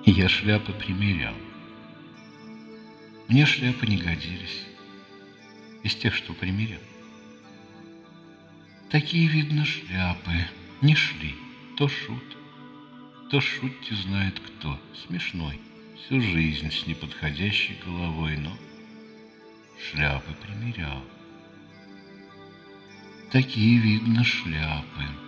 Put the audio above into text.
Я шляпы примерял. Мне шляпы не годились. Из тех, что примерял. Такие, видно, шляпы не шли. То шутте знает кто. Смешной. Всю жизнь с неподходящей головой, но шляпы примерял. Такие, видно, шляпы